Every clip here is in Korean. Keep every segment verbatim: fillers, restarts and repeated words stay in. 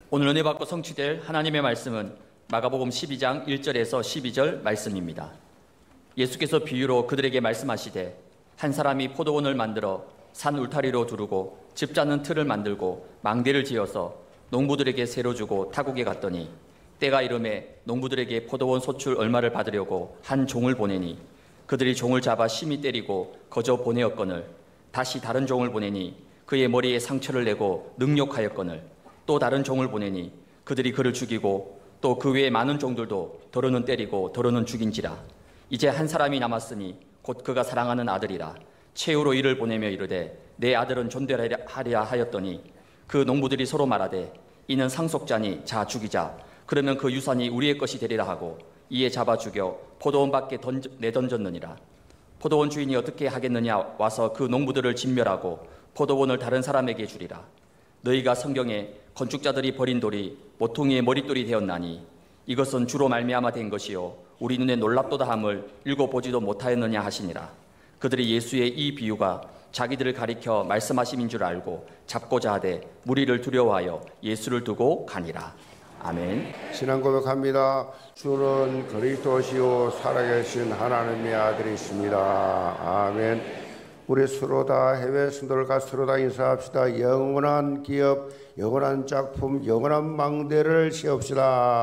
오늘 은혜 받고 성취될 하나님의 말씀은 마가복음 십이 장 일 절에서 십이 절 말씀입니다. 예수께서 비유로 그들에게 말씀하시되 한 사람이 포도원을 만들어 산 울타리로 두르고 집 잡는 틀을 만들고 망대를 지어서 농부들에게 세로 주고 타국에 갔더니 때가 이르매 농부들에게 포도원 소출 얼마를 받으려고 한 종을 보내니 그들이 종을 잡아 심히 때리고 거저 보내었거늘 다시 다른 종을 보내니 그의 머리에 상처를 내고 능욕하였거늘 또 다른 종을 보내니 그들이 그를 죽이고 또 그 외에 많은 종들도 더러는 때리고 더러는 죽인지라. 이제 한 사람이 남았으니 곧 그가 사랑하는 아들이라. 최후로 이를 보내며 이르되 내 아들은 존대하리라 하였더니 그 농부들이 서로 말하되 이는 상속자니 자 죽이자. 그러면 그 유산이 우리의 것이 되리라 하고 이에 잡아 죽여 포도원 밖에 던져, 내던졌느니라. 포도원 주인이 어떻게 하겠느냐 와서 그 농부들을 진멸하고 포도원을 다른 사람에게 주리라. 너희가 성경에 건축자들이 버린 돌이 모퉁이의 머릿돌이 되었나니 이것은 주로 말미암아 된 것이요 우리 눈에 놀랍도다 함을 읽어보지도 못하였느냐 하시니라. 그들이 예수의 이 비유가 자기들을 가리켜 말씀하심인 줄 알고 잡고자 하되 무리를 두려워하여 예수를 두고 가니라. 아멘. 신앙 고백합니다. 주는 그리스도시요 살아계신 하나님의 아들이십니다. 아멘. 우리 서로 다 해외 성도들과 서로 다 인사합시다. 영원한 기업, 영원한 작품, 영원한 망대를 세웁시다.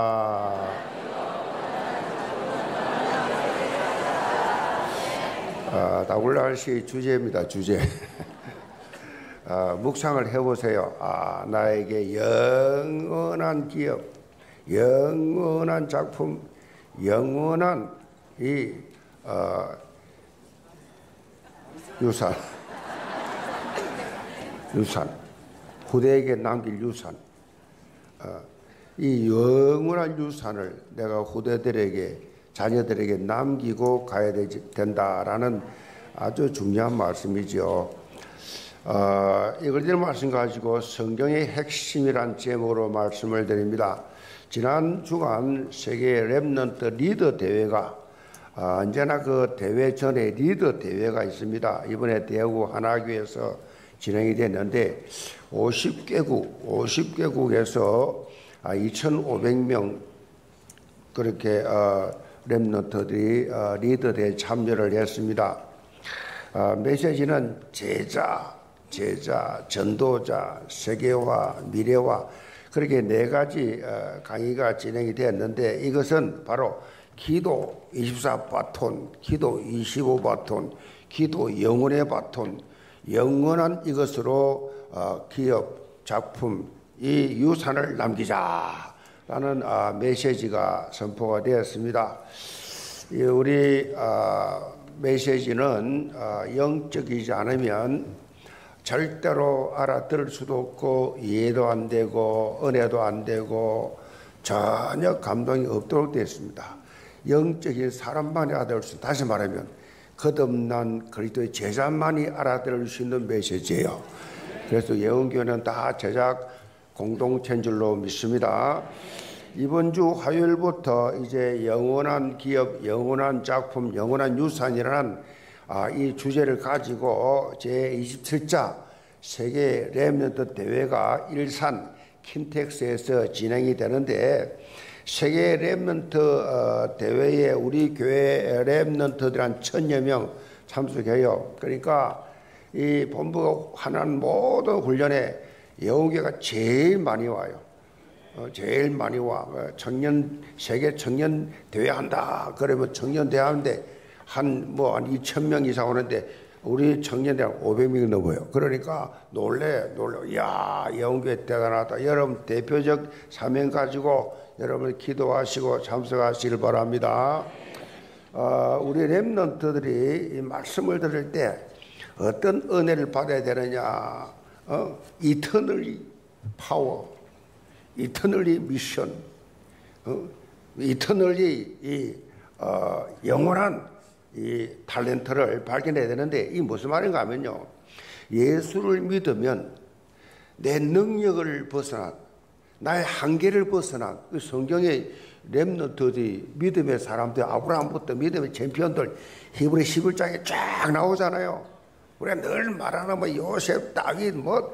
아, 다굴날씨 주제입니다. 주제. 아, 묵상을 해보세요. 아, 나에게 영원한 기업, 영원한 작품, 영원한 이 어, 유산, 유산, 후대에게 남길 유산, 어, 이 영원한 유산을 내가 후대들에게, 자녀들에게 남기고 가야 되지, 된다라는 아주 중요한 말씀이죠. 어, 이걸 말씀 가지고 성경의 핵심이란 제목으로 말씀을 드립니다. 지난 주간 세계 렘넌트 리더 대회가 어, 언제나 그 대회 전에 리더 대회가 있습니다. 이번에 대구 하나교에서 진행이 됐는데 오십 개국, 오십 개국에서 아, 이천오백 명 그렇게 어, 렘넌트들이 어, 리더 대회에 참여를 했습니다. 어, 메시지는 제자, 제자, 전도자, 세계화, 미래화 그렇게 네 가지 어, 강의가 진행이 됐는데 이것은 바로 기도 이십사 바톤, 기도 이십오 바톤, 기도 영혼의 바톤, 영원한 이것으로 어, 기업, 작품, 이 유산을 남기자라는 어, 메시지가 선포가 되었습니다. 이 우리 어, 메시지는 어, 영적이지 않으면 절대로 알아들을 수도 없고 이해도 안 되고 은혜도 안 되고 전혀 감동이 없도록 되어 있습니다. 영적인 사람만이 알아들을 수, 다시 말하면 거듭난 그리스도의 제자만이 알아들을 수 있는 메시지예요. 그래서 예언교회는 다 제작 공동체인 줄로 믿습니다. 이번 주 화요일부터 이제 영원한 기업, 영원한 작품, 영원한 유산이라는 아, 이 주제를 가지고 제이십칠 자 세계 렘넌트 대회가 일산 킨텍스에서 진행이 되는데 세계 렘넌트 어, 대회에 우리 교회 렘넌트들 한 천여 명 참석해요. 그러니까 이 본부가 하는 모든 훈련에 영계가 제일 많이 와요. 어, 제일 많이 와. 청년 세계 청년 대회 한다. 그러면 청년 대회 하는데 한 뭐 한 이천 명 이상 오는데 우리 청년들 오백 명이 넘어요. 그러니까 놀래 놀래. 야, 영계 대단하다. 여러분 대표적 사명 가지고 여러분 기도하시고 참석하시길 바랍니다. 어, 우리 렘넌트들이 이 말씀을 들을 때 어떤 은혜를 받아야 되느냐? 어? 이터널리 파워, 이터널리 미션, 어? 이터널리 이 어, 영원한 이 탤런트를 발견해야 되는데 이 무슨 말인가 하면요. 예수를 믿으면 내 능력을 벗어난 나의 한계를 벗어난 그 성경의 렘넌트들이 믿음의 사람들 아브라함부터 믿음의 챔피언들 히브리 십일 장에 쫙 나오잖아요. 우리가 늘 말하는 뭐 요셉, 다윗 뭐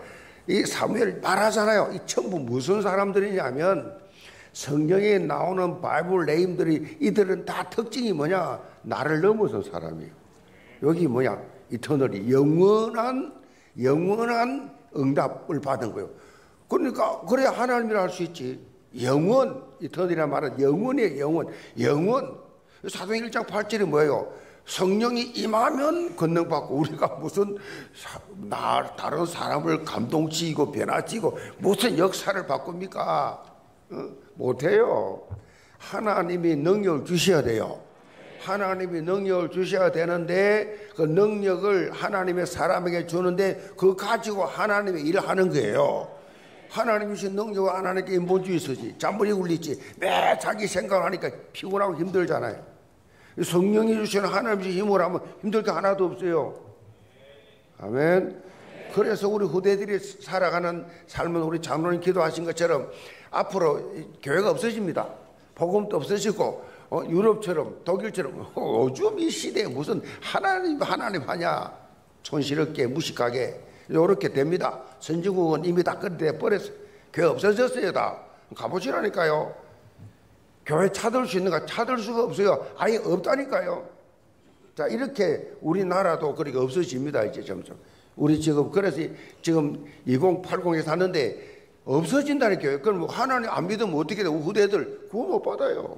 이 사무엘 말하잖아요. 이 전부 무슨 사람들이냐면 성경에 나오는 바이블 네임들이 이들은 다 특징이 뭐냐? 나를 넘어선 사람이에요. 여기 뭐냐? 이터널이 영원한 영원한 응답을 받은 거예요. 그러니까 그래야 하나님이라 할 수 있지. 영원, 이터널이란 말은 영원이에요. 영원. 영원. 사도행 일 장 팔 절이 뭐예요? 성령이 임하면 권능받고, 우리가 무슨 나 다른 사람을 감동치고 변화치고 무슨 역사를 바꿉니까? 어? 못해요. 하나님이 능력을 주셔야 돼요. 하나님이 능력을 주셔야 되는데 그 능력을 하나님의 사람에게 주는데 그거 가지고 하나님의 일을 하는 거예요. 하나님이 주신 능력을 하나님께 인본주의 쓰지, 잔머리 굴리지, 매 자기 생각을 하니까 피곤하고 힘들잖아요. 성령이 주시는 하나님의 힘을 하면 힘들 게 하나도 없어요. 아멘. 그래서 우리 후대들이 살아가는 삶은 우리 장로님 기도하신 것처럼 앞으로 교회가 없어집니다. 복음도 없어지고, 어, 유럽처럼 독일처럼 어, 요즘 이 시대에 무슨 하나님 하나님 하냐, 촌스럽게 무식하게 이렇게 됩니다. 선진국은 이미 다 그렇게 버렸어요. 교회 없어졌어요. 다 가보시라니까요. 교회 찾을 수 있는가? 찾을 수가 없어요. 아예 없다니까요. 자, 이렇게 우리나라도 그렇게 없어집니다. 이제 점점 우리 지금 그래서 지금 이천팔십에 사는데 없어진다니까요. 그럼 뭐 하나님 안 믿으면 어떻게 돼요? 후대들 구원 못 받아요.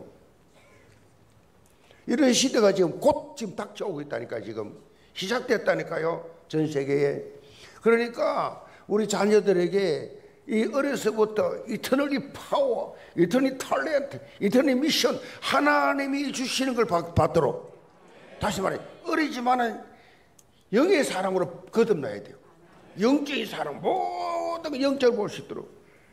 이런 시대가 지금 곧 지금 닥쳐오고 있다니까. 지금 시작됐다니까요. 전 세계에. 그러니까 우리 자녀들에게 이 어려서부터 이터널리 파워, 이터널리 탤런트, 이터널리 미션, 하나님이 주시는 걸 받도록, 다시 말해 어리지만은 영의 사람으로 거듭나야 돼요. 영적인 사람, 모든 걸 영적으로 볼 수 있도록.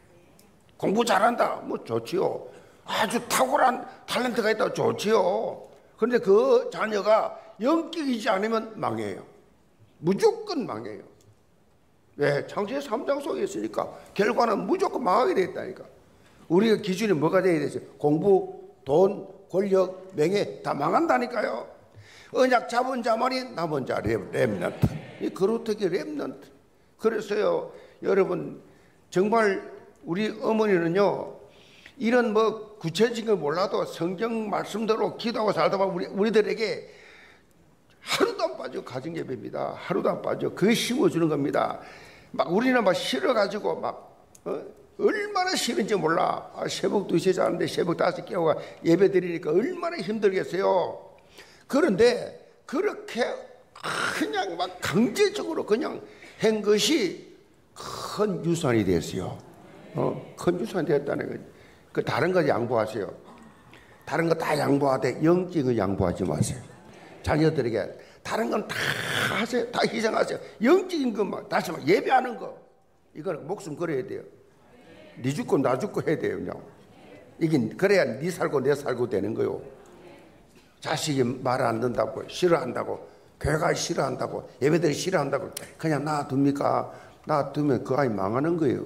공부 잘한다, 뭐 좋지요. 아주 탁월한 탤런트가 있다, 좋지요. 그런데 그 자녀가 영적이지 않으면 망해요. 무조건 망해요. 왜? 창세기 삼 장 속에 있으니까 결과는 무조건 망하게 돼 있다니까. 우리가 기준이 뭐가 돼야 되죠? 공부, 돈, 권력, 명예 다 망한다니까요. 언약 잡은 자만이 남은 자, 렘넌트. 이 그루터기 렘넌트. 그래서요, 여러분, 정말 우리 어머니는요, 이런 뭐 구체적인 걸 몰라도 성경 말씀대로 기도하고 살다 보면 우리, 우리들에게 하루도 안 빠져 가정 예배입니다. 하루도 안 빠져. 그게 심어주는 겁니다. 막 우리는 막 싫어가지고 막 어? 얼마나 싫은지 몰라. 아, 새벽 두 시에 자는데 새벽 다시 깨워가 예배 드리니까 얼마나 힘들겠어요. 그런데 그렇게 그냥 막 강제적으로 그냥 한 것이 큰 유산이 됐어요. 어? 큰 유산이 됐다는 거지. 그 다른 거 양보하세요. 다른 거 다 양보하되 영적인 거 양보하지 마세요. 자녀들에게 다른 건 다 하세요. 다 희생하세요. 영적인 것만, 다시 말해 예배하는 거, 이거는 목숨 걸어야 돼요. 네 죽고 나 죽고 해야 돼요. 그냥. 이게 그래야 네 살고 내 살고 되는 거요. 자식이 말 안 듣는다고, 싫어한다고, 교회가 싫어한다고, 예배들이 싫어한다고 그냥 놔둡니까? 놔두면 그 아이 망하는 거예요.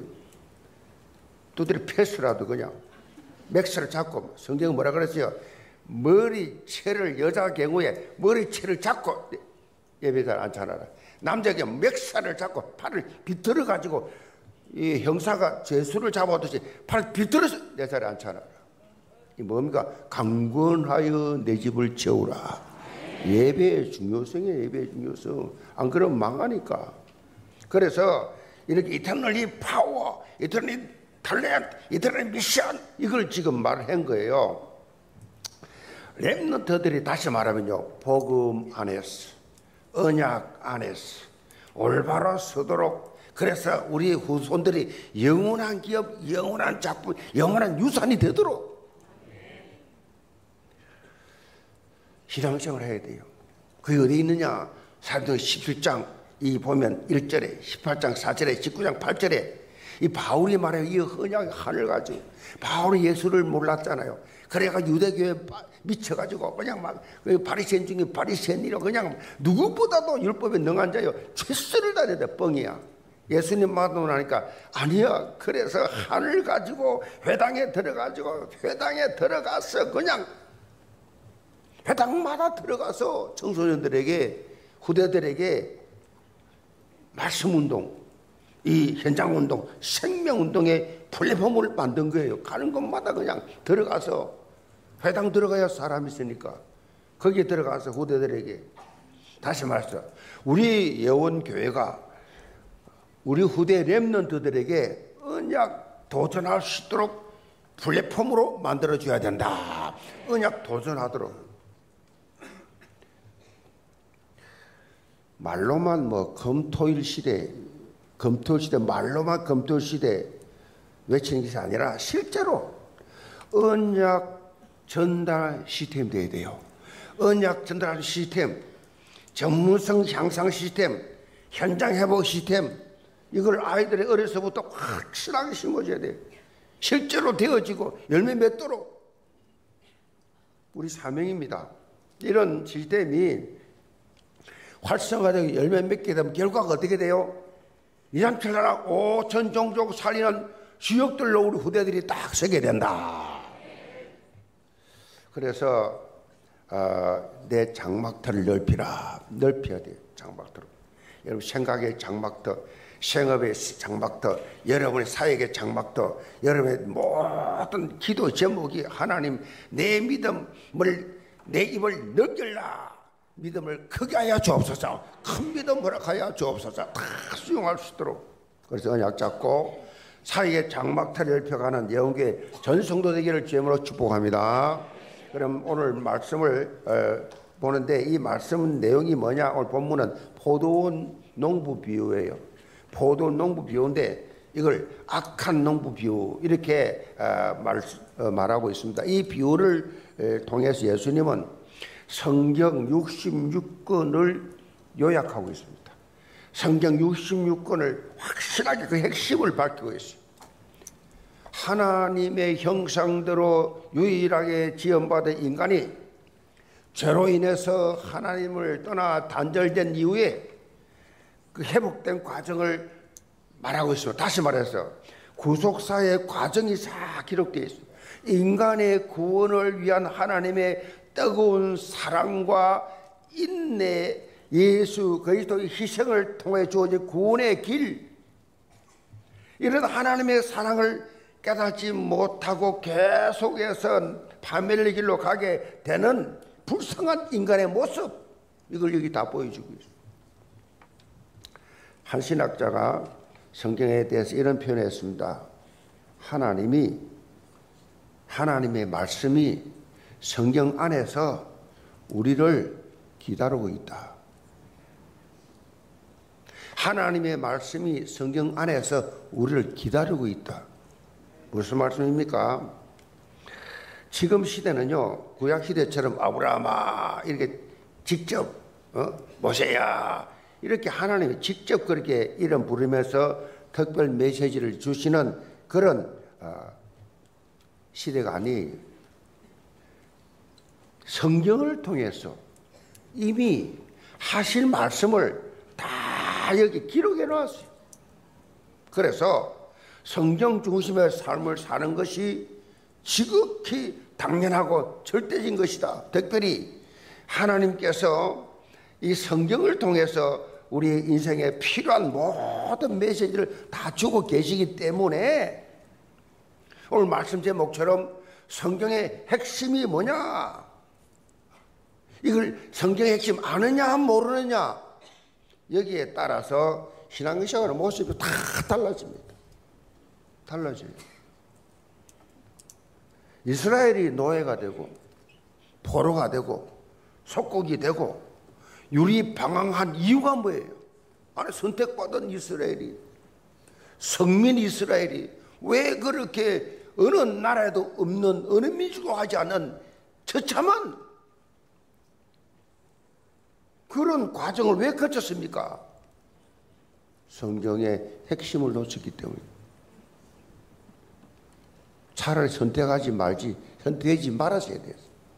두드려 패스라도 그냥 맥스를 잡고, 성경은 뭐라 그랬어요? 머리채를, 여자 경우에 머리채를 잡고 예배자를 앉혀놔라. 남자에게 맥살을 잡고 팔을 비틀어 가지고 이 형사가 죄수를 잡아오듯이 팔을 비틀어서 내 자리에 앉혀놔라. 이 뭡니까? 강권하여 내 집을 채우라. 예배의 중요성이에요. 예배의 중요성. 안 그러면 망하니까. 그래서 이렇게 이터널리 파워, 이터널리 탤런트, 이터널리 미션, 이걸 지금 말한 거예요. 렘넌트들이 다시 말하면요, 복음 안에서, 언약 안에서 올바로 서도록, 그래서 우리 후손들이 영원한 기업, 영원한 작품, 영원한 유산이 되도록 신앙생활을 해야 돼요. 그게 어디 있느냐? 사도행 십칠 장 이 보면 일 절에, 십팔 장 사 절에, 십구 장 팔 절에 이 바울이 말해요. 이 언약의 한을 가지고. 바울이 예수를 몰랐잖아요. 그래가 유대교에 미쳐가지고 그냥 막 바리새인 중에 바리새인이라 그냥 누구보다도 율법에 능한 자요. 최선을 다해야 뻥이야. 예수님 만나고 나니까 아니야. 그래서 한을 가지고 회당에 들어가지고 회당에 들어가서 그냥 회당마다 들어가서 청소년들에게, 후대들에게 말씀운동, 이 현장운동, 생명운동의 플랫폼을 만든 거예요. 가는 곳마다 그냥 들어가서, 회당 들어가야 사람이 있으니까 거기에 들어가서 후대들에게, 다시 말해서 우리 예원교회가 우리 후대 렘넌트들에게 언약 도전할 수 있도록 플랫폼으로 만들어줘야 된다. 언약 도전하도록. 말로만 뭐 금토일 시대, 금토일 시대, 말로만 금토일 시대 외치는 것이 아니라 실제로 언약 전달 시스템이 돼야 돼요. 언약 전달 시스템, 전문성 향상 시스템, 현장 회복 시스템, 이걸 아이들의 어려서부터 확실하게 심어줘야 돼요. 실제로 되어지고 열매 맺도록 우리 사명입니다. 이런 시스템이 활성화되고 열매 맺게 되면 결과가 어떻게 돼요? 이삼칠나라 오천 종족 살리는 주역들로 우리 후대들이 딱 서게 된다. 그래서 어, 내 장막터를 넓히라. 넓혀야 돼요. 장막터를. 여러분 생각의 장막터, 생업의 장막터, 여러분의 사역의 장막터, 여러분의 모든 기도 제목이 하나님 내 믿음을, 내 입을 넓혀라. 믿음을 크게 하여 주옵소서. 큰 믿음 허락하여 주옵소서. 다 수용할 수 있도록. 그래서 언약 잡고 사역의 장막터를 넓혀가는 예언교회 전성도 되기를 주님으로 축복합니다. 그럼 오늘 말씀을 어, 보는데 이 말씀 내용이 뭐냐? 오늘 본문은 포도원 농부 비유예요. 포도원 농부 비유인데 이걸 악한 농부 비유 이렇게 어, 말, 어, 말하고 있습니다. 이 비유를 에, 통해서 예수님은 성경 육십육 권을 요약하고 있습니다. 성경 육십육 권을 확실하게 그 핵심을 밝히고 있어요. 하나님의 형상대로 유일하게 지음받은 인간이 죄로 인해서 하나님을 떠나 단절된 이후에 그 회복된 과정을 말하고 있습니다. 다시 말해서 구속사의 과정이 다 기록되어 있습니다. 인간의 구원을 위한 하나님의 뜨거운 사랑과 인내, 예수 그리스도의 희생을 통해 주어진 구원의 길, 이런 하나님의 사랑을 깨닫지 못하고 계속해서 파멸의 길로 가게 되는 불쌍한 인간의 모습, 이걸 여기 다 보여주고 있습니다. 한 신학자가 성경에 대해서 이런 표현을 했습니다. 하나님이, 하나님의 말씀이 성경 안에서 우리를 기다리고 있다. 하나님의 말씀이 성경 안에서 우리를 기다리고 있다. 무슨 말씀입니까? 지금 시대는요, 구약 시대처럼 아브라함아 이렇게 직접 어? 모세야 이렇게 하나님이 직접 그렇게 이름 부르면서 특별 메시지를 주시는 그런 어, 시대가 아니에요. 성경을 통해서 이미 하실 말씀을 다 여기 기록해 놨어요. 그래서 성경 중심의 삶을 사는 것이 지극히 당연하고 절대적인 것이다. 특별히 하나님께서 이 성경을 통해서 우리 인생에 필요한 모든 메시지를 다 주고 계시기 때문에 오늘 말씀 제목처럼 성경의 핵심이 뭐냐? 이걸 성경의 핵심 아느냐 모르느냐 여기에 따라서 신앙생활의 모습이 다 달라집니다. 달라져요. 이스라엘이 노예가 되고 포로가 되고 속국이 되고 유리 방황한 이유가 뭐예요? 아니 선택받은 이스라엘이, 성민 이스라엘이 왜 그렇게 어느 나라에도 없는, 어느 민족도 하지 않은 처참한 그런 과정을 왜 거쳤습니까? 성경의 핵심을 놓쳤기 때문에. 차라리 선택하지 말지, 선택하지 말았어야 돼요.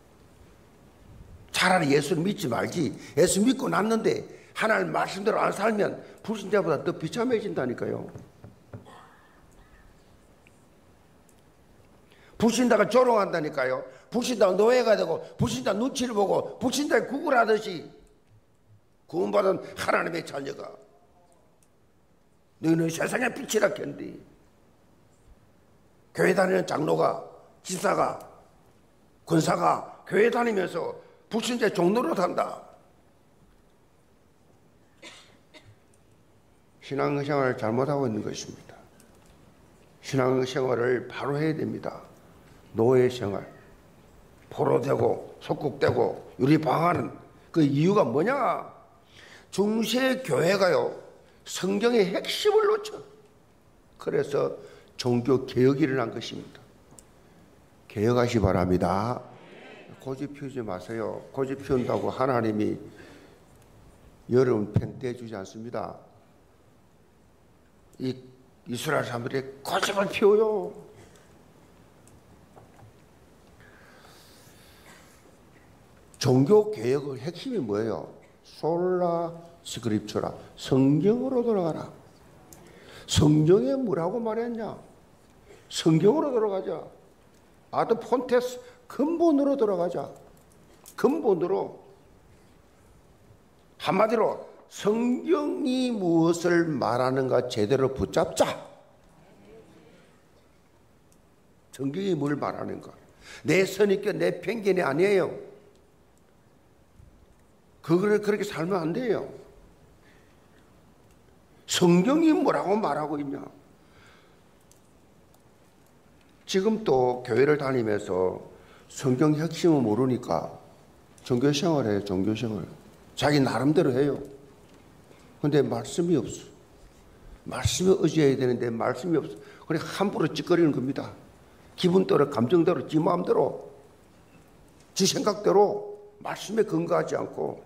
차라리 예수를 믿지 말지, 예수 믿고 났는데 하나님 말씀대로 안 살면 불신자보다 더 비참해진다니까요. 불신자가 조롱한다니까요. 불신자가 노예가 되고 불신자 눈치를 보고 불신자에 구걸하듯이 구원받은 하나님의 자녀가 너희는 세상의 빛이라 했는데 교회 다니는 장로가, 집사가, 권사가 교회 다니면서 불신자 종로로 산다. 신앙생활을 잘못하고 있는 것입니다. 신앙생활을 바로 해야 됩니다. 노예생활, 포로되고 속국되고 유리방하는 그 이유가 뭐냐? 중세 교회가요 성경의 핵심을 놓쳐. 그래서 종교 개혁이 일어난 것입니다. 개혁하시 바랍니다. 고집 피우지 마세요. 고집 피운다고 하나님이 여러분 편 떼주지 않습니다. 이 이스라엘 사람들이 고집을 피워요. 종교 개혁의 핵심이 뭐예요? 솔라 스크립처라, 성경으로 돌아가라. 성경에 뭐라고 말했냐? 성경으로 돌아가자. 아드 폰테스, 근본으로 돌아가자. 근본으로. 한마디로 성경이 무엇을 말하는가 제대로 붙잡자. 성경이 뭘 말하는가. 내 선입견, 내 편견이 아니에요. 그거를 그렇게 살면 안 돼요. 성경이 뭐라고 말하고 있냐. 지금 또 교회를 다니면서 성경 핵심을 모르니까 종교생활 해요. 종교생활 자기 나름대로 해요. 근데 말씀이 없어. 말씀에 의지해야 되는데 말씀이 없어. 그래 함부로 찌꺼리는 겁니다. 기분대로, 감정대로, 지 마음대로, 지 생각대로 말씀에 근거하지 않고.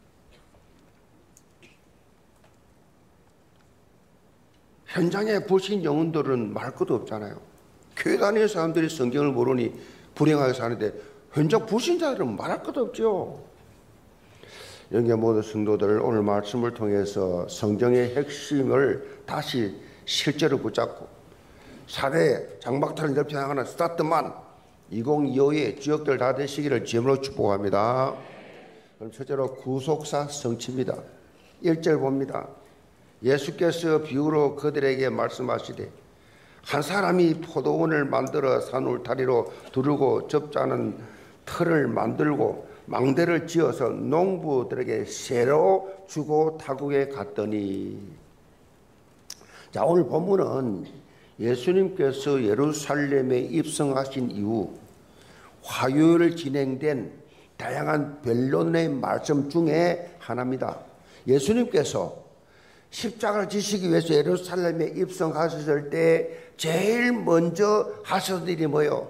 현장에 보신 영혼들은 말 것도 없잖아요. 교회 다니는 사람들이 성경을 모르니 불행하게 사는데 현장 불신자들은 말할 것도 없죠. 영계 모든 성도들, 오늘 말씀을 통해서 성경의 핵심을 다시 실제로 붙잡고 사 대 장막탄을 넓혀 나가는 스타트만 이천이십오의 주역들 다 되시기를 주님으로 축복합니다. 그럼 첫째로 구속사 성취입니다. 일 절 봅니다. 예수께서 비유로 그들에게 말씀하시되 한 사람이 포도원을 만들어 산 울타리로 두르고 접자는 틀을 만들고 망대를 지어서 농부들에게 새로 주고 타국에 갔더니. 자, 오늘 본문은 예수님께서 예루살렘에 입성하신 이후 화요일 진행된 다양한 변론의 말씀 중에 하나입니다. 예수님께서 십자가를 지시기 위해서 예루살렘에 입성하셨을 때 제일 먼저 하셨던 일이 뭐예요?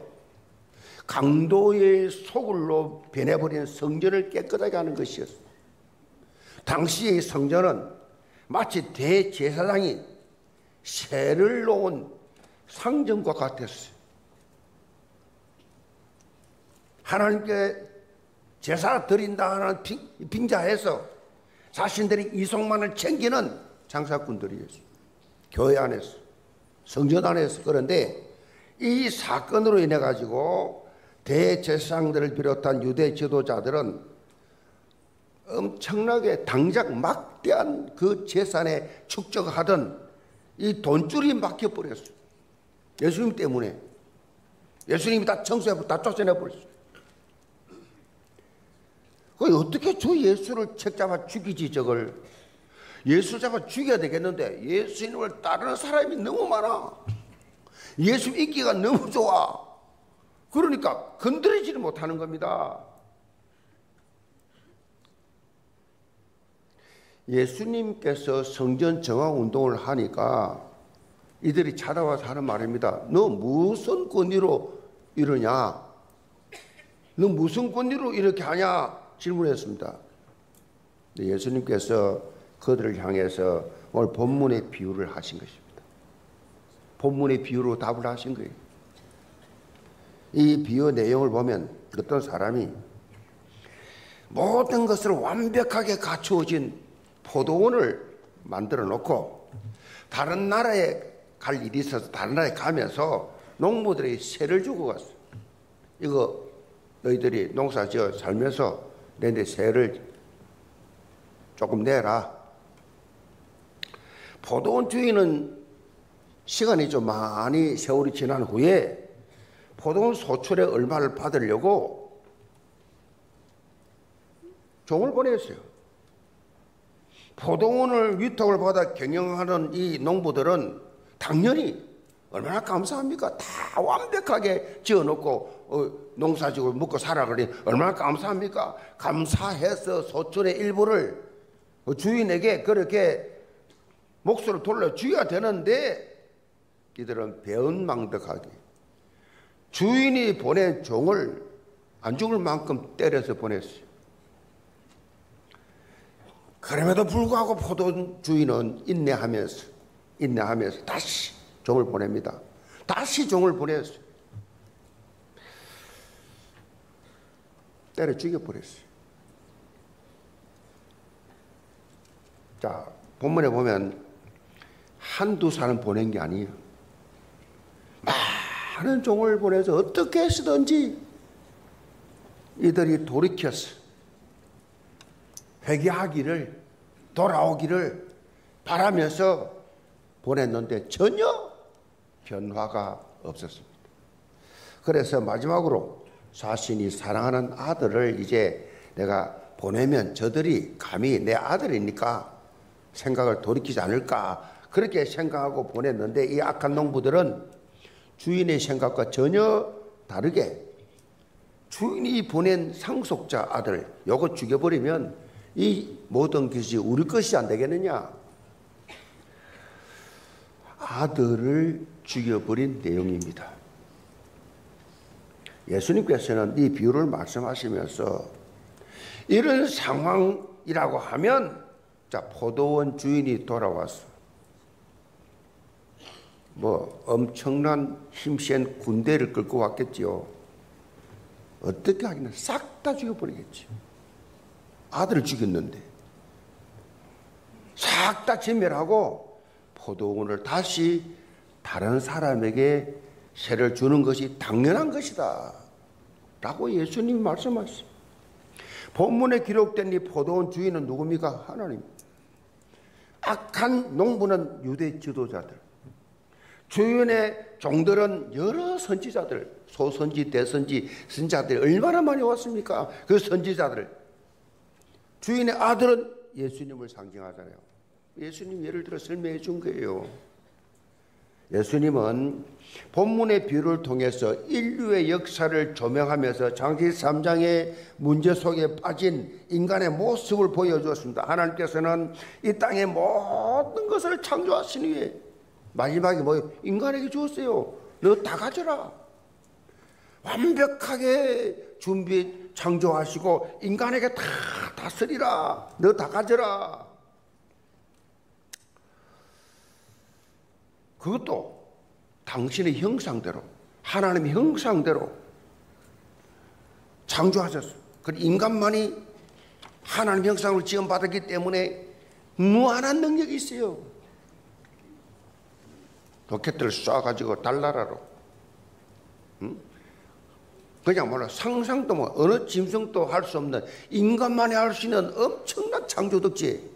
강도의 소굴로 변해버린 성전을 깨끗하게 하는 것이었어요. 당시의 성전은 마치 대제사장이 새를 놓은 상점과 같았어요. 하나님께 제사 드린다 하는 빙자해서 자신들이 이속만을 챙기는 장사꾼들이었어요. 교회 안에서, 성전 안에서. 그런데 이 사건으로 인해 가지고 대제사장들을 비롯한 유대 지도자들은 엄청나게 당장 막대한 그 재산에 축적하던 이 돈줄이 막혀버렸어요. 예수님 때문에. 예수님이 다 청소해버렸어요. 다 쫓아내버렸어요. 그 어떻게 저 예수를 책 잡아 죽이지 저걸. 예수 잡아 죽여야 되겠는데 예수님을 따르는 사람이 너무 많아. 예수 인기가 너무 좋아. 그러니까 건드리지를 못하는 겁니다. 예수님께서 성전 정화 운동을 하니까 이들이 찾아와서 하는 말입니다. 너 무슨 권위로 이러냐? 너 무슨 권위로 이렇게 하냐? 질문했습니다. 예수님께서 그들을 향해서 오늘 본문의 비유를 하신 것입니다. 본문의 비유로 답을 하신 거예요. 이 비유 내용을 보면 어떤 사람이 모든 것을 완벽하게 갖추어진 포도원을 만들어 놓고 다른 나라에 갈 일이 있어서 다른 나라에 가면서 농부들에게 세를 주고 갔어요. 이거 너희들이 농사 지어 살면서 내내 세를 조금 내라. 포도원 주인은 시간이 좀 많이 세월이 지난 후에 포도원 소출의 얼마를 받으려고 종을 보냈어요. 포도원을 위탁을 받아 경영하는 이 농부들은 당연히 얼마나 감사합니까? 다 완벽하게 지어놓고 어, 농사지고 먹고 살아 그러니 얼마나 감사합니까? 감사해서 소출의 일부를 주인에게 그렇게 몫을 돌려줘야 되는데 이들은 배은망덕하게 주인이 보낸 종을 안 죽을 만큼 때려서 보냈어요. 그럼에도 불구하고 포도원 주인은 인내하면서 인내하면서 다시 종을 보냅니다. 다시 종을 보냈어요. 때려 죽여버렸어요. 자, 본문에 보면 한두 사람 보낸 게 아니에요. 많은 종을 보내서 어떻게 해서든지 이들이 돌이켜서 회개하기를 돌아오기를 바라면서 보냈는데 전혀 변화가 없었습니다. 그래서 마지막으로 자신이 사랑하는 아들을 이제 내가 보내면 저들이 감히 내 아들이니까 생각을 돌이키지 않을까 그렇게 생각하고 보냈는데 이 악한 농부들은 주인의 생각과 전혀 다르게 주인이 보낸 상속자 아들 요거 죽여버리면 이 모든 것이 우리 것이 안 되겠느냐. 아들을 죽여버린 내용입니다. 예수님께서는 이 비유를 말씀하시면서 이런 상황이라고 하면 자 포도원 주인이 돌아와서 뭐 엄청난 힘센 군대를 끌고 왔겠지요. 어떻게 하기는 싹 다 죽여버리겠지. 아들을 죽였는데 싹 다 진멸하고 포도원을 다시 다른 사람에게 세를 주는 것이 당연한 것이다 라고 예수님이 말씀하셨습니다. 본문에 기록된 이 포도원 주인은 누굽니까? 하나님. 악한 농부는 유대 지도자들, 주인의 종들은 여러 선지자들, 소선지, 대선지, 선지자들이 얼마나 많이 왔습니까? 그 선지자들. 주인의 아들은 예수님을 상징하잖아요. 예수님 예를 들어 설명해 준 거예요. 예수님은 본문의 비유를 통해서 인류의 역사를 조명하면서 창세기 삼 장의 문제 속에 빠진 인간의 모습을 보여주었습니다. 하나님께서는 이 땅의 모든 것을 창조하신 후에 마지막에 뭐 인간에게 주었어요. 너 다 가져라. 완벽하게 준비 창조하시고 인간에게 다 다스리라. 너 다 가져라. 그것도 당신의 형상대로 하나님의 형상대로 창조하셨어요. 그 인간만이 하나님의 형상으로 지음받았기 때문에 무한한 능력이 있어요. 로켓을 쏴가지고 달나라로 응? 그냥 몰라 상상도 뭐 어느 짐승도 할 수 없는 인간만이 할 수 있는 엄청난 창조 덕지.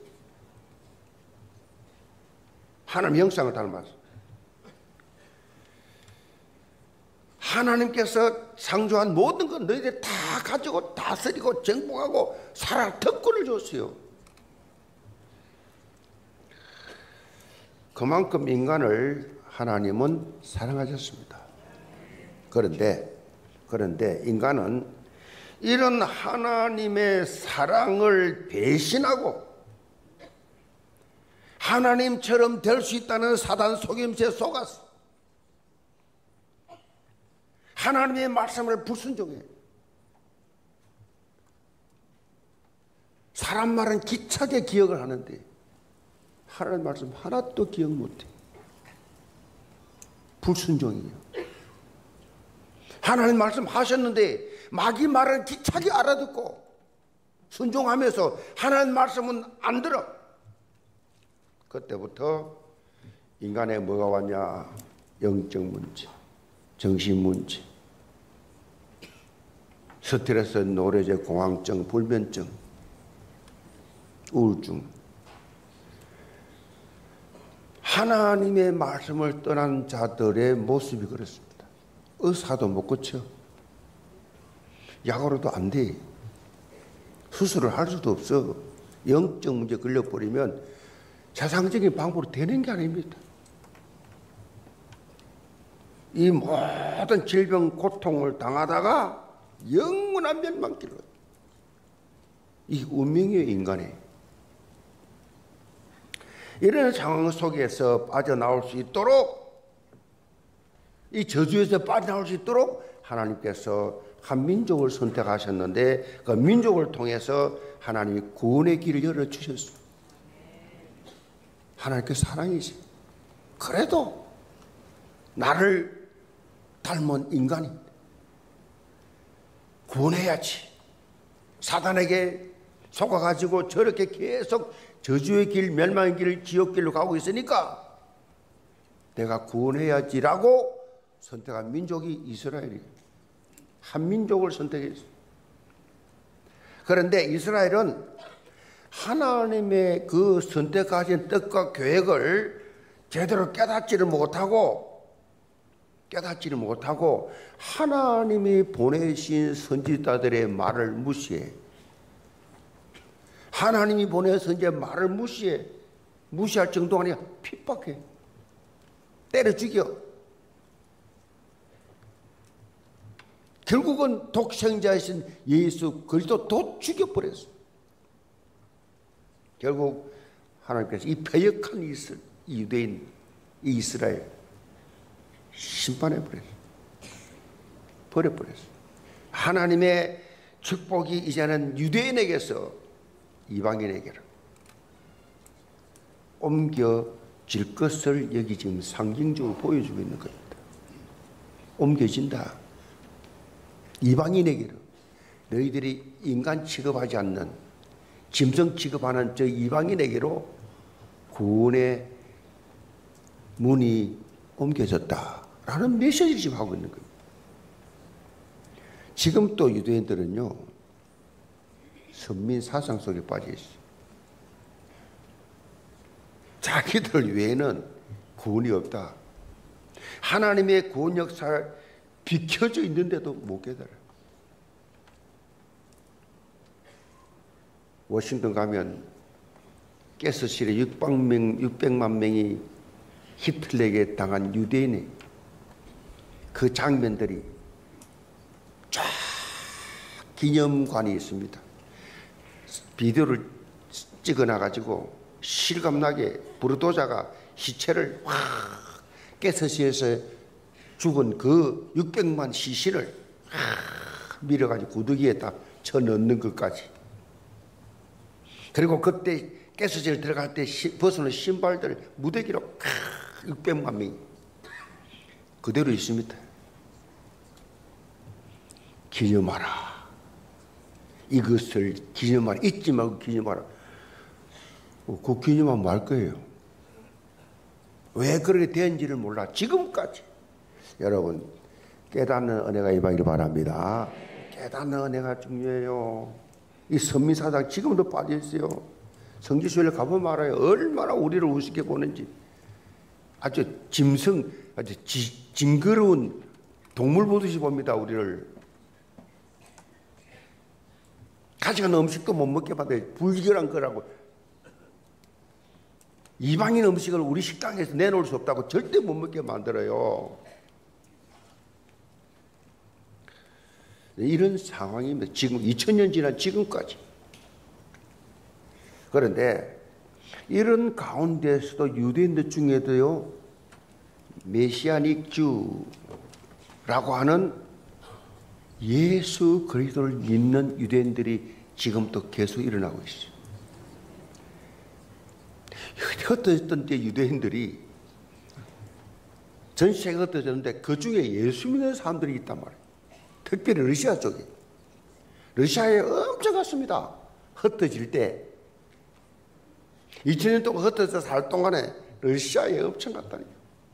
하나님의 형상을 닮았어. 하나님께서 창조한 모든 것 너희들 다 가지고 다스리고 정복하고 살아 특권을 줬어요. 그만큼 인간을 하나님은 사랑하셨습니다. 그런데 그런데 인간은 이런 하나님의 사랑을 배신하고 하나님처럼 될 수 있다는 사단 속임수에 속았어. 하나님의 말씀을 불순종해. 사람 말은 기차게 기억을 하는데 하나님 말씀 하나도 기억 못해. 불순종이에요. 하나님 말씀 하셨는데 마귀 말은 기차게 알아듣고 순종하면서 하나님 말씀은 안 들어. 그때부터 인간에 뭐가 왔냐? 영적 문제, 정신 문제, 스트레스, 노래제, 공황증, 불면증, 우울증. 하나님의 말씀을 떠난 자들의 모습이 그렇습니다. 의사도 못 고쳐. 약으로도 안 돼. 수술을 할 수도 없어. 영적 문제 걸려버리면 세상적인 방법으로 되는 게 아닙니다. 이 모든 질병 고통을 당하다가 영원한 멸망길로. 이 운명이에요, 인간의. 이런 상황 속에서 빠져나올 수 있도록, 이 저주에서 빠져나올 수 있도록 하나님께서 한 민족을 선택하셨는데 그 민족을 통해서 하나님이 구원의 길을 열어주셨어요. 하나님께 사랑이지. 그래도 나를 닮은 인간이 구원해야지. 사단에게 속아가지고 저렇게 계속 저주의 길, 멸망의 길, 지옥길로 가고 있으니까 내가 구원해야지라고 선택한 민족이 이스라엘이에요. 한 민족을 선택했어요. 그런데 이스라엘은 하나님의 그 선택하신 뜻과 계획을 제대로 깨닫지를 못하고 깨닫지를 못하고 하나님이 보내신 선지자들의 말을 무시해. 하나님이 보낸 선지자의 말을 무시해. 무시할 정도가 아니라 핍박해. 때려 죽여. 결국은 독생자이신 예수 그리스도도 죽여버렸어. 결국 하나님께서 이 패역한 이스, 유대인 이 이스라엘 심판해버렸어. 버려버렸어. 하나님의 축복이 이제는 유대인에게서 이방인에게로 옮겨질 것을 여기 지금 상징적으로 보여주고 있는 겁니다. 옮겨진다. 이방인에게로. 너희들이 인간 취급하지 않는 짐승 취급하는 저 이방인에게로 구원의 문이 옮겨졌다라는 메시지를 지금 하고 있는 겁니다. 지금 또 유대인들은요, 선민 사상 속에 빠져 있어요. 자기들 외에는 구원이 없다. 하나님의 구원 역사를 비켜져 있는데도 못 깨달아요. 워싱턴 가면 가스실에 육백만 명이 히틀러에게 당한 유대인의 그 장면들이 쫙 기념관이 있습니다. 비디오를 찍어놔가지고 실감나게 부르도자가 시체를 확 가스실에서 죽은 그 육백만 시신을 확 밀어가지고 구더기에다 쳐넣는 것까지. 그리고 그때 가스실 들어갈 때 벗어놓은 신발들 무대기로 육백만 명이 그대로 있습니다. 기념하라. 이것을 기념하라. 잊지 말고 기념하라. 그 기념하면 말 거예요. 왜 그렇게 된지를 몰라. 지금까지. 여러분, 깨닫는 은혜가 임하기를 바랍니다. 깨닫는 은혜가 중요해요. 이 선민사상 지금도 빠져있어요. 성지순례 가보면 알아요. 얼마나 우리를 우습게 보는지. 아주 짐승, 아주 지, 징그러운 동물 보듯이 봅니다, 우리를. 가져간 음식도 못 먹게 받아요. 불결한 거라고. 이방인 음식을 우리 식당에서 내놓을 수 없다고 절대 못 먹게 만들어요. 이런 상황입니다. 지금 이천 년 지난 지금까지. 그런데 이런 가운데서도 유대인들 중에도요, 메시아닉 주라고 하는 예수 그리스도를 믿는 유대인들이 지금도 계속 일어나고 있어요. 흩어졌던 때 유대인들이 전 세계가 흩어졌는데 그 중에 예수 믿는 사람들이 있단 말이에요. 특별히 러시아 쪽에. 러시아에 엄청 갔습니다. 흩어질 때. 이천 년 동안 흩어져서 살 동안에 러시아에 엄청 갔다니까.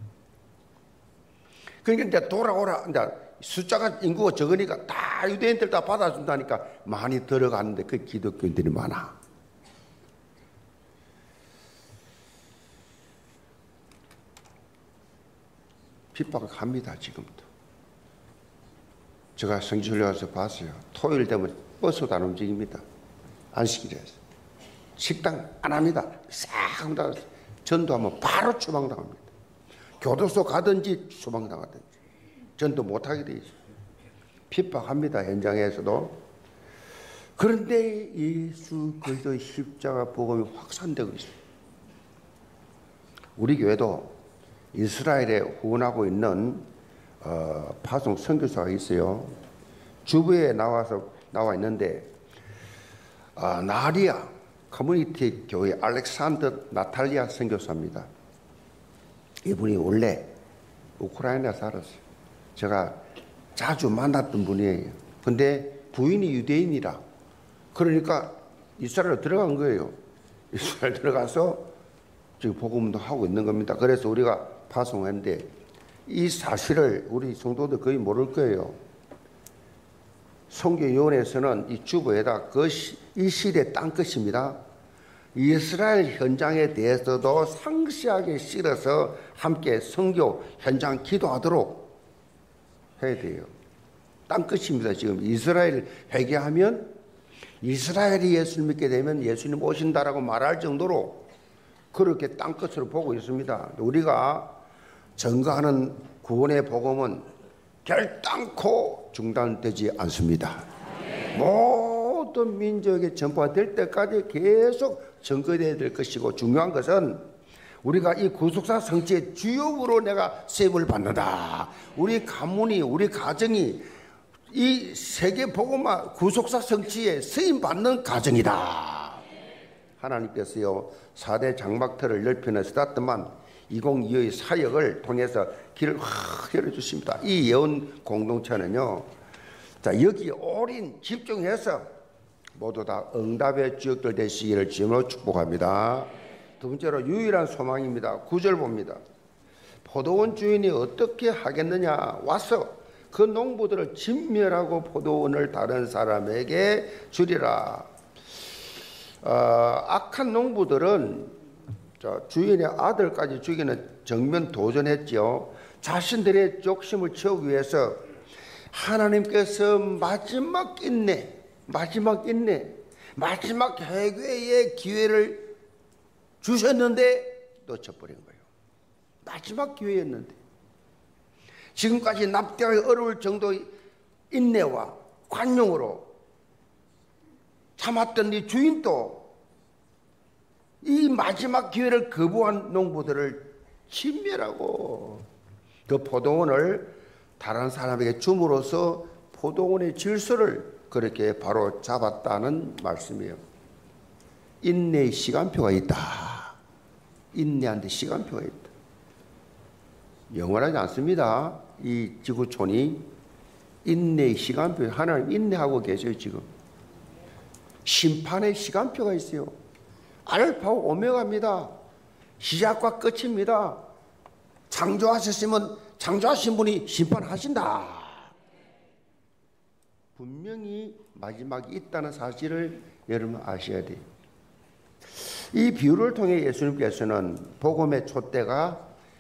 그러니까 이제 돌아오라. 이제 숫자가 인구가 적으니까 다 유대인들 다 받아준다니까 많이 들어가는데 그 기독교인들이 많아. 핍박을 합니다. 지금도. 제가 성지순례 가서 봤어요. 토요일 되면 버스도 안 움직입니다. 안식일에서. 식당 안 합니다. 싹 나가서 전도하면 바로 추방당합니다. 교도소 가든지 추방당하든지 전도 못하게 돼 있어요. 핍박합니다. 현장에서도. 그런데 예수 그리스도의 십자가 복음이 확산되고 있어요. 우리 교회도 이스라엘에 후원하고 있는 어, 파송 선교사가 있어요. 주부에 나와서 나와 있는데 어, 나리아 커뮤니티 교회 알렉산더 나탈리아 선교사입니다. 이분이 원래 우크라이나에 살았어요. 제가 자주 만났던 분이에요. 근데 부인이 유대인이라 그러니까 이스라엘 들어간 거예요. 이스라엘 들어가서 지금 복음도 하고 있는 겁니다. 그래서 우리가 파송했는데 이 사실을 우리 성도들 거의 모를 거예요. 성경위원회에서는 이 주보에다 그 이 시대 땅끝입니다. 이스라엘 현장에 대해서도 상세하게 실어서 함께 선교 현장 기도하도록 해야 돼요. 땅끝입니다. 지금 이스라엘 회개하면 이스라엘이 예수를 믿게 되면 예수님 오신다라고 말할 정도로 그렇게 땅끝으로 보고 있습니다. 우리가 전가하는 구원의 복음은 결단코 중단되지 않습니다. 모든 민족에 전파될 때까지 계속 전거되어야 될 것이고 중요한 것은 우리가 이 구속사 성취의 주역으로 내가 세움을 받는다. 우리 가문이 우리 가정이 이 세계 복음화 구속사 성취에 쓰임 받는 가정이다. 하나님께서요 사대 장막터를 넓히는 스타트만 이천이십오의 사역을 통해서 길을 확 열어주십니다. 이 예언 공동체는요, 자 여기 올인 집중해서 모두 다 응답의 주역들 되시기를 주님으로 축복합니다. 두 번째로 유일한 소망입니다. 구 절 봅니다. 포도원 주인이 어떻게 하겠느냐. 와서 그 농부들을 진멸하고 포도원을 다른 사람에게 주리라. 어, 악한 농부들은 주인의 아들까지 죽이는 정면 도전했지요. 자신들의 욕심을 채우기 위해서 하나님께서 마지막 인내, 마지막 인내, 마지막 회개의 기회를 주셨는데 놓쳐버린 거예요. 마지막 기회였는데 지금까지 납득하기 어려울 정도의 인내와 관용으로 참았던 이 주인도 이 마지막 기회를 거부한 농부들을 진멸하고 그 포도원을 다른 사람에게 줌으로써 포도원의 질서를 그렇게 바로 잡았다는 말씀이에요. 인내의 시간표가 있다. 인내한테 시간표가 있다. 영원하지 않습니다. 이 지구촌이 인내의 시간표, 하나님 인내하고 계셔요. 지금 심판의 시간표가 있어요. 알파와 오메가입니다. 시작과 끝입니다. 창조하셨으면 창조하신 분이 심판하신다. 분명히 마지막이 있다는 사실을 여러분 아셔야 돼요. 이 비유를 통해 예수님께서는 복음의 촛대가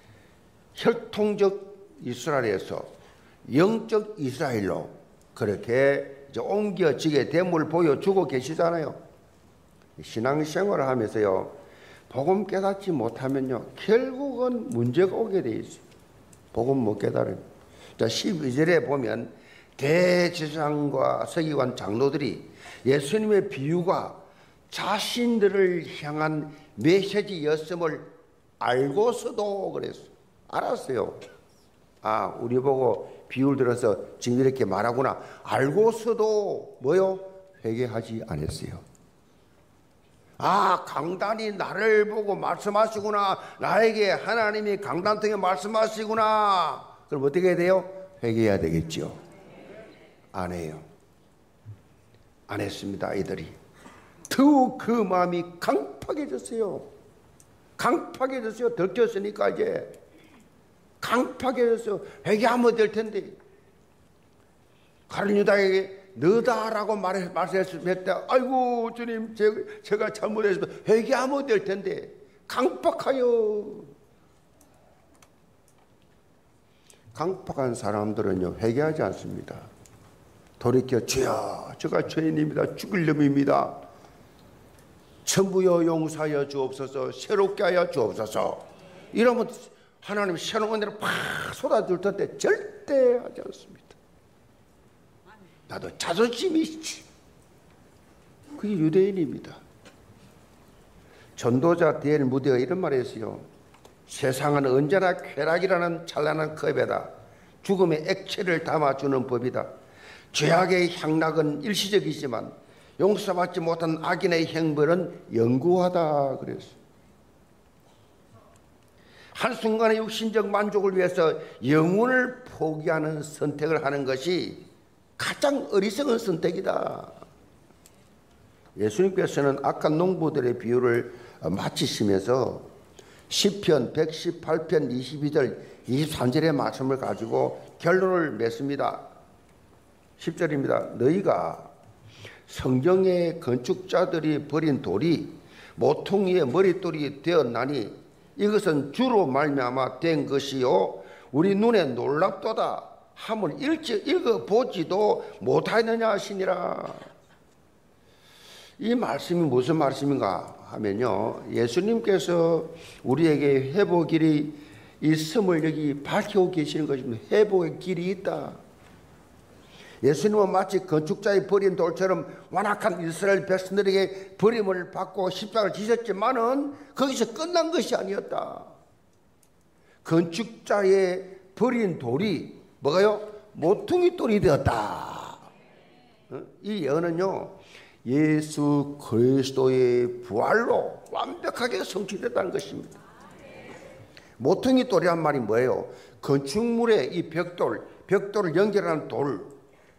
혈통적 이스라엘에서 영적 이스라엘로 그렇게 이제 옮겨지게 됨을 보여주고 계시잖아요. 신앙생활을 하면서요, 복음 깨닫지 못하면요, 결국은 문제가 오게 돼 있어요. 복음 못 깨달으면. 자, 십이 절에 보면 대제사장과 서기관 장로들이 예수님의 비유가 자신들을 향한 메시지였음을 알고서도 그랬어요. 알았어요. 아, 우리 보고 비유를 들어서 지금 이렇게 말하구나. 알고서도 뭐요? 회개하지 않았어요. 아, 강단이 나를 보고 말씀하시구나. 나에게 하나님이 강단 통해 말씀하시구나. 그럼 어떻게 해야 돼요? 회개해야 되겠죠. 안 해요. 안 했습니다. 아이들이. 더욱 그 마음이 강팍해졌어요. 강팍해졌어요. 들켰으니까 이제 강팍해졌어요. 회개하면 될 텐데. 가룟 유다에게 너다라고 말했을 때, 아이고 주님, 제가 잘못했습니다. 회개하면 될 텐데 강팍하여. 강팍한 사람들은요 회개하지 않습니다. 돌이켜 주여 제가 죄인입니다. 죽을 놈입니다. 천부여 용서하여 주옵소서. 새롭게 하여 주옵소서. 이러면 하나님 새로운 은혜를 팍 쏟아줄 텐데 절대 하지 않습니다. 나도 자존심이 있지. 그게 유대인입니다. 전도자 디엘 무디가 이런 말을 했어요. 세상은 언제나 쾌락이라는 찬란한 컵에다 죽음의 액체를 담아주는 법이다. 죄악의 향락은 일시적이지만 용서받지 못한 악인의 형벌은 영구하다 그랬어요. 한순간의 육신적 만족을 위해서 영혼을 포기하는 선택을 하는 것이 가장 어리석은 선택이다. 예수님께서는 악한 농부들의 비유를 마치시면서 시편 백십팔 편 이십이 절 이십삼 절의 말씀을 가지고 결론을 맺습니다. 십 절입니다. 너희가 성경의 건축자들이 버린 돌이 모퉁이의 머릿돌이 되었나니 이것은 주로 말미암아 된 것이요 우리 눈에 놀랍도다 함을 일찍 읽어보지도 못하느냐 하시니라. 이 말씀이 무슨 말씀인가 하면요, 예수님께서 우리에게 회복길이 있음을 여기 밝히고 계시는 것입니다. 회복의 길이 있다. 예수님은 마치 건축자의 버린 돌처럼 완악한 이스라엘 백성들에게 버림을 받고 십자가를 지셨지만은 거기서 끝난 것이 아니었다. 건축자의 버린 돌이 뭐가요? 모퉁이 돌이 되었다. 이 예언은요, 예수 그리스도의 부활로 완벽하게 성취됐다는 것입니다. 모퉁이 돌이란 말이 뭐예요? 건축물의 이 벽돌, 벽돌을 연결하는 돌,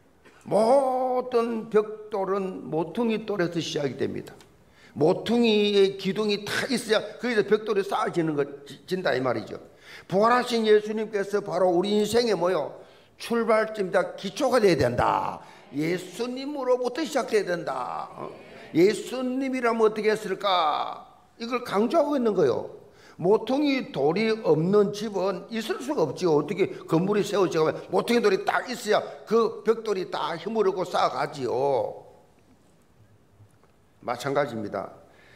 모든 벽돌은 모퉁이 돌에서 시작이 됩니다. 모퉁이의 기둥이 다 있어야 거기서 벽돌이 쌓아지는 것, 진다 이 말이죠. 부활하신 예수님께서 바로 우리 인생의 뭐요? 출발점이다. 기초가 돼야 된다. 예수님으로부터 시작돼야 된다. 예수님이라면 어떻게 했을까? 이걸 강조하고 있는 거예요. 모퉁이 돌이 없는 집은 있을 수가 없지요. 어떻게 건물이 세워지고 모퉁이 돌이 딱 있어야 그 벽돌이 다 힘을 얻고 쌓아가지요. 마찬가지입니다.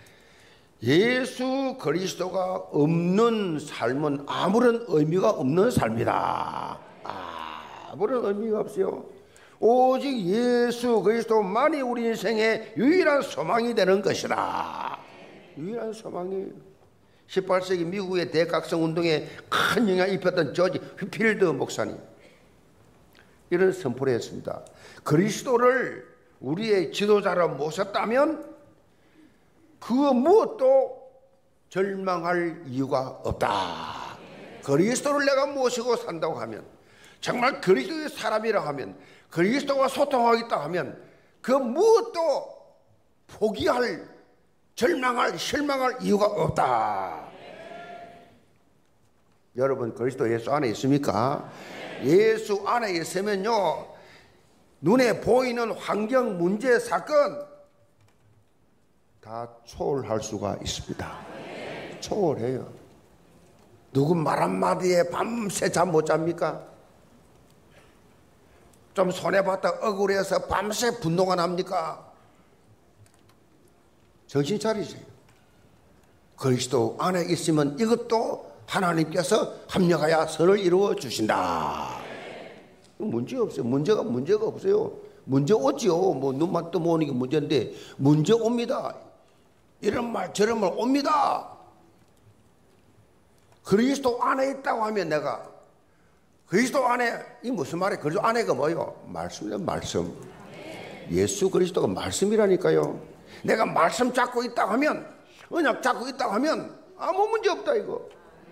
예수 그리스도가 없는 삶은 아무런 의미가 없는 삶이다. 아무런 의미가 없어요. 오직 예수 그리스도만이 우리 인생의 유일한 소망이 되는 것이라. 유일한 소망이에요. 십팔 세기 미국의 대각성 운동에 큰 영향을 입혔던 조지 휘필드 목사님, 이런 선포를 했습니다. 그리스도를 우리의 지도자로 모셨다면 그 무엇도 절망할 이유가 없다. 그리스도를 내가 모시고 산다고 하면, 정말 그리스도의 사람이라 하면, 그리스도와 소통하겠다 하면 그 무엇도 포기할, 절망할, 실망할 이유가 없다. 여러분 그리스도 예수 안에 있습니까? 예수 안에 있으면요, 눈에 보이는 환경, 문제, 사건 다 초월할 수가 있습니다. 초월해요. 누구 말 한마디에 밤새 잠 못 잡니까? 좀 손해봤다 억울해서 밤새 분노가 납니까? 정신 차리세요. 그리스도 안에 있으면 이것도 하나님께서 합력하여 선을 이루어 주신다. 문제 없어요. 문제가 문제가 없어요. 문제 오지요. 뭐 눈만 뜨면 오는 게 문제인데 문제 옵니다. 이런 말 저런 말 옵니다. 그리스도 안에 있다고 하면, 내가 그리스도 안에, 이 무슨 말이에요? 그리스도 안에가 뭐예요? 말씀이요, 말씀. 예수 그리스도가 말씀이라니까요. 내가 말씀 잡고 있다고 하면, 언약 잡고 있다고 하면 아무 문제 없다 이거.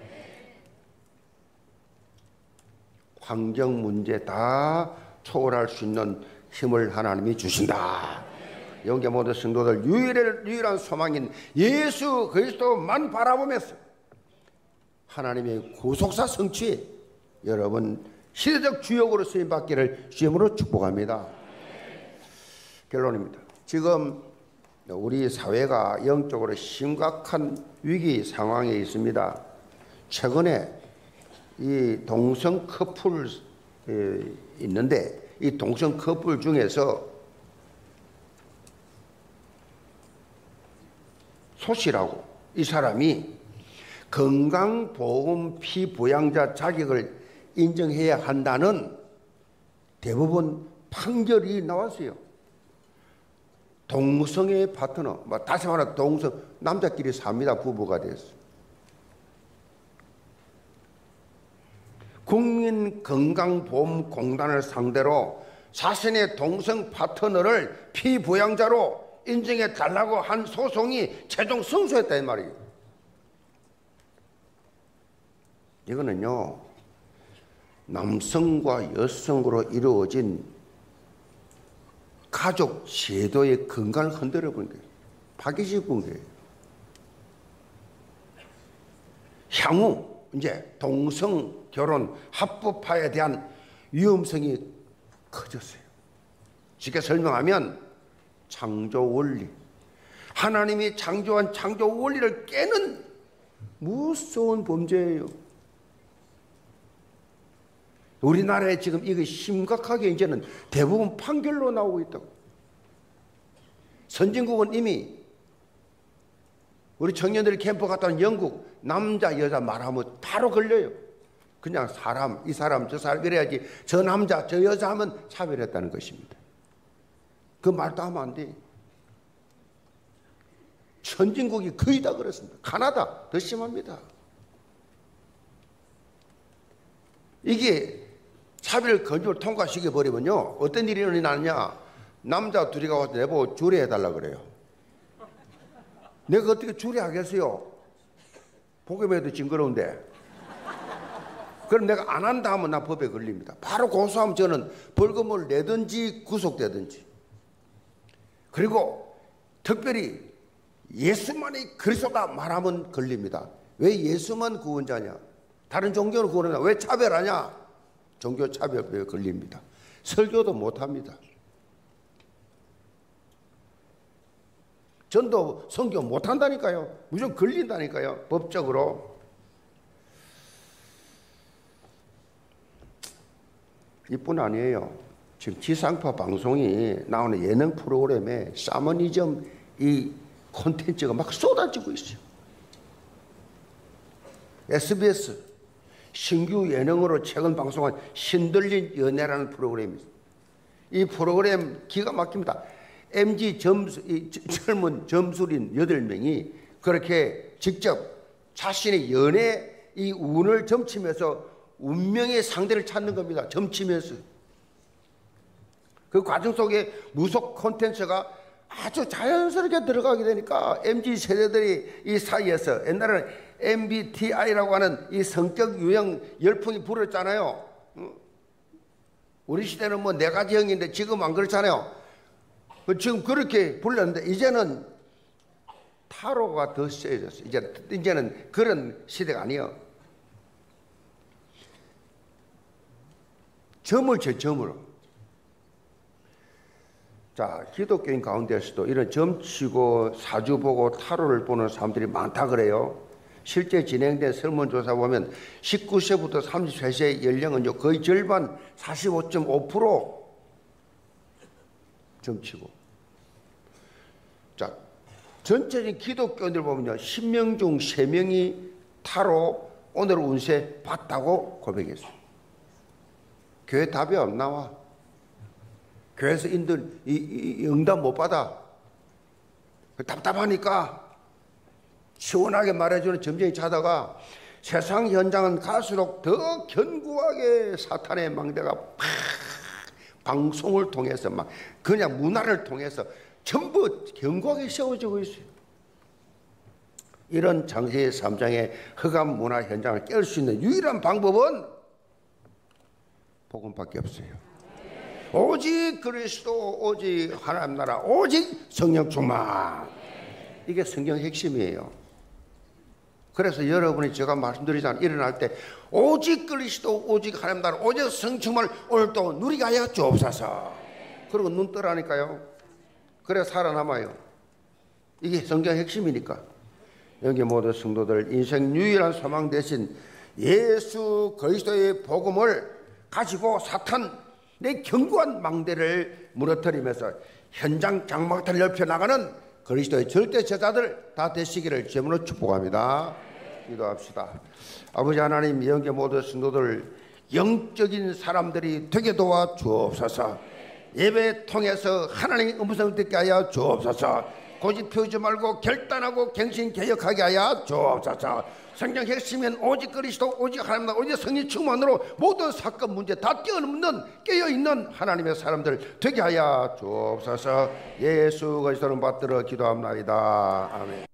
환경 문제 다 초월할 수 있는 힘을 하나님이 주신다. 영계 모든 성도들 유일한, 유일한 소망인 예수 그리스도만 바라보면서 하나님의 구속사 성취에 여러분 시대적 주역으로 쓰임받기를 주님으로 축복합니다. 결론입니다. 지금 우리 사회가 영적으로 심각한 위기 상황에 있습니다. 최근에 이 동성 커플 있는데 이 동성 커플 중에서 소씨라고 이 사람이 건강보험 피부양자 자격을 인정해야 한다는 대법원 판결이 나왔어요. 동성애 파트너, 다시 말해 동성 남자끼리 삽니다. 부부가 됐어요. 국민건강보험공단을 상대로 자신의 동성 파트너를 피부양자로 인정해 달라고 한 소송이 최종 승소했다 이 말이에요. 이거는요, 남성과 여성으로 이루어진 가족 제도의 근간을 흔들어 본 거예요. 파괴시킨 거예요. 향후 이제 동성 결혼 합법화에 대한 위험성이 커졌어요. 쉽게 설명하면 창조 원리, 하나님이 창조한 창조 원리를 깨는 무서운 범죄예요. 우리나라에 지금 이거 심각하게 이제는 대부분 판결로 나오고 있다고. 선진국은 이미 우리 청년들이 캠프 갔다 온 영국 남자 여자 말하면 바로 걸려요. 그냥 사람, 이 사람 저 사람 이래야지 저 남자 저 여자 하면 차별했다는 것입니다. 그 말도 하면 안 돼. 선진국이 거의 다 그렇습니다. 가나다 더 심합니다. 이게 차별 건조를 통과시켜 버리면요, 어떤 일이 일어나느냐, 남자 둘이 가서 내보고 주례해달라 그래요. 내가 어떻게 주례하겠어요? 보기만 해도 징그러운데. 그럼 내가 안 한다 하면 나 법에 걸립니다. 바로 고소하면 저는 벌금을 내든지 구속되든지. 그리고 특별히 예수만이 그리스도다 말하면 걸립니다. 왜 예수만 구원자냐? 다른 종교는 구원하냐? 왜 차별하냐? 종교 차별에 걸립니다. 설교도 못합니다. 전도 선교 못한다니까요. 무조건 걸린다니까요. 법적으로. 이뿐 아니에요. 지금 지상파 방송이 나오는 예능 프로그램에 샤머니즘 이 콘텐츠가 막 쏟아지고 있어요. 에스비에스 신규 예능으로 최근 방송한 신들린 연애라는 프로그램이 있어요. 이 프로그램 기가 막힙니다. 엠지 점수, 이 젊은 점술인 여덟 명이 그렇게 직접 자신의 연애 이 운을 점치면서 운명의 상대를 찾는 겁니다. 점치면서. 그 과정 속에 무속 콘텐츠가 아주 자연스럽게 들어가게 되니까 엠지 세대들이 이 사이에서 옛날에는 엠비티아이라고 하는 이 성적 유형 열풍이 불었잖아요. 우리 시대는 뭐 네 가지 형인데 지금 안 그렇잖아요. 지금 그렇게 불렀는데 이제는 타로가 더 세졌어요. 이제, 이제는 그런 시대가 아니에요. 점을 쳐, 점으로. 자, 기독교인 가운데서도 이런 점치고 사주 보고 타로를 보는 사람들이 많다 그래요. 실제 진행된 설문조사 보면 십구 세부터 삼십세 세의 연령은 거의 절반 사십오 점 오 퍼센트 점치고. 자, 전체적인 기독교인들 보면요, 십 명 중 세 명이 타로 오늘 운세 봤다고 고백했어요. 교회 답이 안 나와. 교회에서 인들 이, 이, 이 응답 못 받아. 답답하니까 시원하게 말해주는 점쟁이 찾아가. 세상 현장은 갈수록 더 견고하게 사탄의 망대가 팍 방송을 통해서 막 그냥 문화를 통해서 전부 견고하게 세워지고 있어요. 이런 장세의 삼 장의 흑암 문화 현장을 깰 수 있는 유일한 방법은 복음밖에 없어요. 오직 그리스도, 오직 하나님 나라, 오직 성령 충만. 이게 성경 핵심이에요. 그래서 여러분이 제가 말씀드리잖아요. 일어날 때 오직 그리스도, 오직 하나님 나라, 오직 성령 충만을 오늘도 누리게 하여 주옵소서. 그리고 눈 뜨라니까요. 그래 살아남아요. 이게 성경 핵심이니까. 여기 모든 성도들 인생 유일한 소망 대신 예수 그리스도의 복음을 가지고 사탄의 견고한 망대를 무너뜨리면서 현장 장막을 넓혀나가는 그리스도의 절대 제자들 다 되시기를 주님으로 축복합니다. 기도합시다. 아버지 하나님, 영계 모든 성도들 영적인 사람들이 되게 도와 주옵소서. 예배 통해서 하나님의 음성 듣게 하여 주옵소서. 고집 피우지 말고 결단하고 갱신개혁하게 하여 주옵소서. 성경 핵심은 오직 그리스도, 오직 하나님, 오직 성령 충만으로 모든 사건 문제 다 뛰어넘는 깨어있는 하나님의 사람들 되게 하여 주옵소서. 예수 그리스도는 받들어 기도합나이다. 아멘.